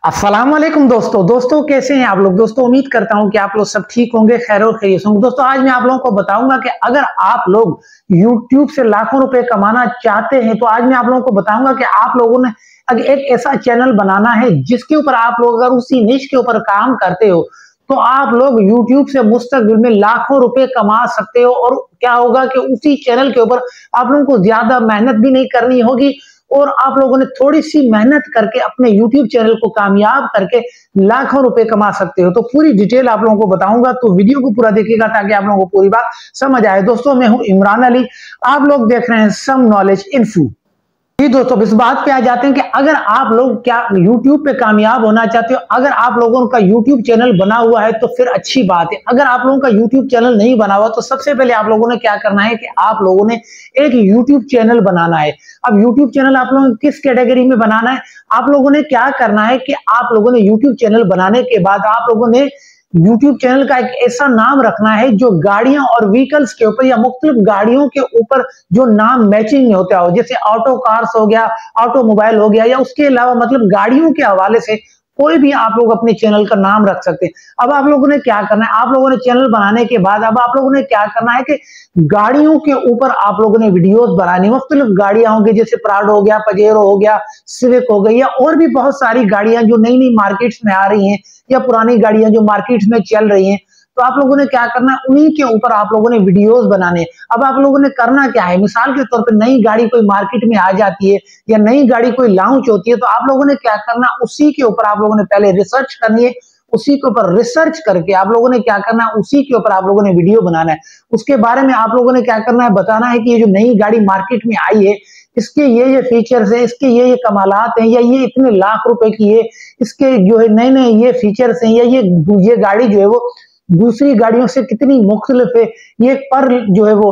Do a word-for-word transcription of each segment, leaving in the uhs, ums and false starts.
अस्सलाम वालेकुम दोस्तों दोस्तों कैसे हैं आप लोग। दोस्तों उम्मीद करता हूं कि आप लोग सब ठीक होंगे, खैर और खैरियत होंगे। दोस्तों आज मैं आप लोगों को बताऊंगा कि अगर आप लोग YouTube से लाखों रुपए कमाना चाहते हैं तो आज मैं आप लोगों को बताऊंगा कि आप लोगों ने अगर एक ऐसा चैनल बनाना है जिसके ऊपर आप लोग अगर उसी निश के ऊपर काम करते हो तो आप लोग YouTube से मुस्तकबिल में लाखों रुपए कमा सकते हो। और क्या होगा कि उसी चैनल के ऊपर आप लोगों को ज्यादा मेहनत भी नहीं करनी होगी और आप लोगों ने थोड़ी सी मेहनत करके अपने YouTube चैनल को कामयाब करके लाखों रुपए कमा सकते हो। तो पूरी डिटेल आप लोगों को बताऊंगा, तो वीडियो को पूरा देखिएगा ताकि आप लोगों को पूरी बात समझ आए। दोस्तों मैं हूं इमरान अली, आप लोग देख रहे हैं सम नॉलेज इन्फो। जी दोस्तों इस बात पे आ जाते हैं कि अगर आप लोग क्या YouTube पे कामयाब होना चाहते हो, अगर आप लोगों का YouTube चैनल बना हुआ है तो फिर अच्छी बात है। अगर आप लोगों का YouTube चैनल नहीं बना हुआ तो सबसे पहले आप लोगों ने क्या करना है कि आप लोगों ने एक YouTube चैनल बनाना है। अब YouTube चैनल आप लोगों किस कैटेगरी में बनाना है, आप लोगों ने क्या करना है कि आप लोगों ने YouTube चैनल बनाने के बाद आप लोगों ने YouTube चैनल का एक ऐसा नाम रखना है जो गाड़ियां और व्हीकल्स के ऊपर या मुख्तलिफ गाड़ियों के ऊपर जो नाम मैचिंग में होता हो, जैसे ऑटो कार्स हो गया, ऑटोमोबाइल हो गया, या उसके अलावा मतलब गाड़ियों के हवाले से कोई भी आप लोग अपने चैनल का नाम रख सकते हैं। अब आप लोगों ने क्या करना है, आप लोगों ने चैनल बनाने के बाद अब आप लोगों ने क्या करना है कि गाड़ियों के ऊपर आप लोगों ने वीडियोस बनानी। मुख्तलिफ गाड़ियां होंगी जैसे प्राडो हो गया, पजेरो हो गया, सिविक हो गई, या और भी बहुत सारी गाड़ियां जो नई नई मार्केट्स में आ रही हैं या पुरानी गाड़ियां जो मार्केट्स में चल रही हैं। तो आप लोगों ने क्या करना है, उन्हीं के ऊपर आप लोगों ने वीडियोस बनाने। अब आप लोगों ने करना क्या है, मिसाल के तौर पे नई गाड़ी कोई मार्केट में आ जाती है या नई गाड़ी कोई लॉन्च होती है तो आप लोगों ने क्या करना, उसी के ऊपर आप लोगों ने पहले रिसर्च करनी है। उसी के ऊपर रिसर्च करके आप लोगों ने क्या करना है, उसी के ऊपर आप लोगों ने वीडियो बनाना है। उसके बारे में आप लोगों ने क्या करना है, बताना है कि ये जो नई गाड़ी मार्केट में आई है इसके ये ये फीचर्स हैं, इसके ये ये कमालात हैं, या ये इतने लाख रुपए की है, इसके जो है नए नए ये फीचर्स हैं, या ये ये गाड़ी जो है वो दूसरी गाड़ियों से कितनी मुख्तलिफ है, ये पर जो है वो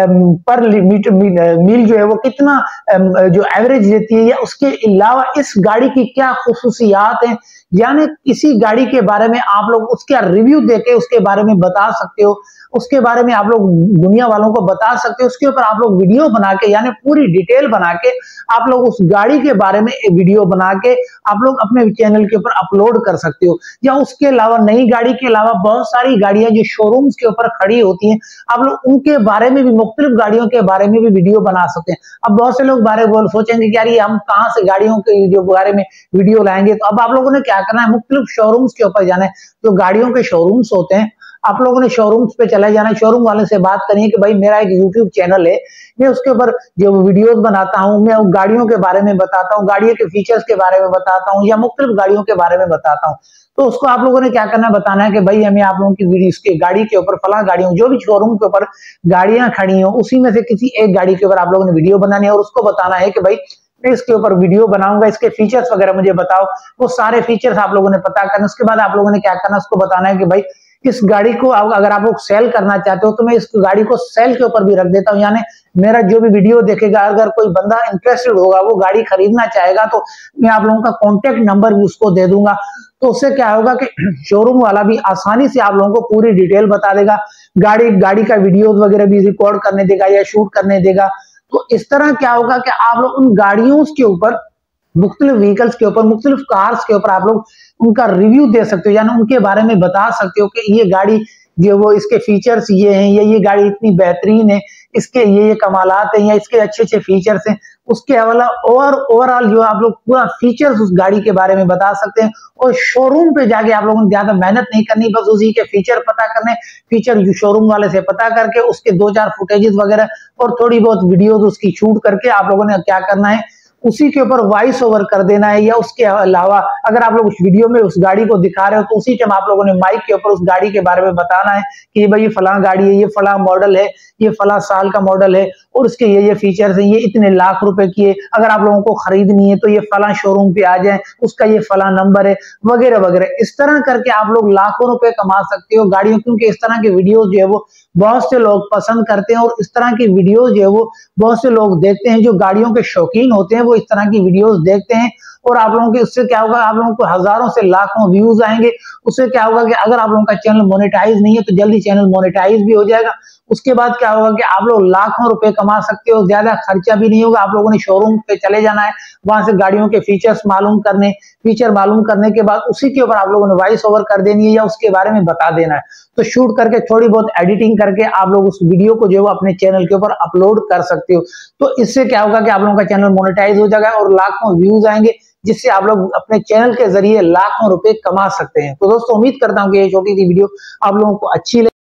पर मीटर मील जो है वो कितना जो एवरेज देती है, या उसके अलावा इस गाड़ी की क्या खुसूसियात हैं। यानी इसी गाड़ी के बारे में आप लोग उसका रिव्यू देके उसके बारे में बता सकते हो, उसके बारे में आप लोग दुनिया वालों को बता सकते हो। उसके ऊपर आप लोग वीडियो बना के यानी पूरी डिटेल बना के आप लोग उस गाड़ी के बारे में एक वीडियो बना के आप लोग अपने चैनल के ऊपर अपलोड कर सकते हो। या उसके अलावा नई गाड़ी के अलावा बहुत सारी गाड़ियां जो शोरूम्स के ऊपर खड़ी होती हैं, आप लोग उनके बारे में भी, मुख्तलिफ गाड़ियों के बारे में भी वीडियो बना सकते हैं। अब बहुत से लोग बारे बोल सोचेंगे कि यार ये हम कहाँ से गाड़ियों के जो बारे में वीडियो लाएंगे। तो अब आप लोगों ने क्या करना है, मुख्तलिफ शोरूम्स के ऊपर जाना है। जो गाड़ियों के शोरूम्स होते हैं आप लोगों ने शोरूम्स पे चले जाना है, शोरूम वाले से बात करिए कि भाई मेरा एक यूट्यूब चैनल है, मैं उसके ऊपर जो वीडियोस बनाता हूं, मैं गाड़ियों के बारे में बताता हूं, गाड़ियों के फीचर्स के बारे में बताता हूं, या मुख्तलिफ गाड़ियों के बारे में बताता हूं। तो उसको आप लोगों ने क्या करना है, बताना है कि भाई हमें आप लोगों की वीडियो के गाड़ी के ऊपर फला गाड़ियों जो भी शोरूम के ऊपर गाड़ियां खड़ी हो उसी में से किसी एक गाड़ी के ऊपर आप लोगों ने वीडियो बनानी है। और उसको बताना है कि भाई मैं इसके ऊपर वीडियो बनाऊंगा, इसके फीचर्स वगैरह मुझे बताओ। वो सारे फीचर्स आप लोगों ने पता करना। उसके बाद आप लोगों ने क्या करना, उसको बताना है कि भाई इस गाड़ी को अगर आप लोग सेल करना चाहते हो तो मैं इस गाड़ी को सेल के ऊपर भी रख देता हूं। यानी मेरा जो भी वीडियो देखेगा अगर कोई बंदा इंटरेस्टेड होगा, वो गाड़ी खरीदना चाहेगा, तो मैं आप लोगों का कॉन्टेक्ट नंबर भी उसको दे दूंगा। तो उससे क्या होगा कि शोरूम वाला भी आसानी से आप लोगों को पूरी डिटेल बता देगा, गाड़ी गाड़ी का वीडियो वगैरह भी रिकॉर्ड करने देगा या शूट करने देगा। तो इस तरह क्या होगा कि आप लोग उन गाड़ियों के ऊपर, मुख्तलिफ व्हीकल्स के ऊपर, मुख्तलिफ कार्स के ऊपर आप लोग उनका रिव्यू दे सकते हो, यानी उनके बारे में बता सकते हो कि ये गाड़ी जो वो इसके फीचर्स ये हैं, या ये गाड़ी इतनी बेहतरीन है, इसके ये ये कमालात हैं, या इसके अच्छे अच्छे फीचर्स हैं। उसके अलावा और ओवरऑल जो आप लोग पूरा फीचर्स उस गाड़ी के बारे में बता सकते हैं। और शोरूम पे जाके आप लोगों ने ज्यादा मेहनत नहीं करनी, बस उसी के फीचर पता करने, फीचर शोरूम वाले से पता करके उसके दो चार फुटेजेस वगैरह और थोड़ी बहुत वीडियोस उसकी शूट करके आप लोगों ने क्या करना है, उसी के ऊपर वॉइस ओवर कर देना है। या उसके अलावा अगर आप लोग उस वीडियो में उस गाड़ी को दिखा रहे हो तो उसी टाइम आप लोगों ने माइक के ऊपर उस गाड़ी के बारे में बताना है कि भाई ये फला गाड़ी है, ये फला मॉडल है, ये फला साल का मॉडल है, और उसके ये ये फीचर्स हैं, ये इतने लाख रुपए की है, अगर आप लोगों को खरीदनी है तो ये फला शोरूम पे आ जाए, उसका ये फला नंबर है, वगैरह वगैरह। इस तरह करके आप लोग लाखों रुपए कमा सकते हो गाड़ियों, क्योंकि इस तरह के वीडियो जो है वो बहुत से लोग पसंद करते हैं। और इस तरह की वीडियो जो है वो बहुत से लोग देखते हैं, जो गाड़ियों के शौकीन होते हैं वो इस तरह की वीडियोस देखते हैं और आप लोगों के उससे क्या होगा, आप लोगों को हजारों से लाखों व्यूज आएंगे। उससे क्या होगा कि अगर आप लोगों का चैनल मोनेटाइज नहीं है तो जल्दी चैनल मोनेटाइज भी हो जाएगा। उसके बाद क्या होगा कि आप लोग लाखों रुपए कमा सकते हो, ज्यादा खर्चा भी नहीं होगा। आप लोगों ने शोरूम पे चले जाना है, वहां से गाड़ियों के फीचर्स मालूम करने, फीचर मालूम करने के बाद उसी के ऊपर आप लोगों ने वॉइस ओवर कर देनी है या उसके बारे में बता देना है। तो शूट करके थोड़ी बहुत एडिटिंग करके आप लोग उस वीडियो को जो है अपने चैनल के ऊपर अपलोड कर सकते हो। तो इससे क्या होगा कि आप लोगों का चैनल मोनेटाइज हो जाएगा और लाखों व्यूज आएंगे, जिससे आप लोग अपने चैनल के जरिए लाखों रुपए कमा सकते हैं। तो दोस्तों उम्मीद करता हूं कि ये छोटी सी वीडियो आप लोगों को अच्छी लगी।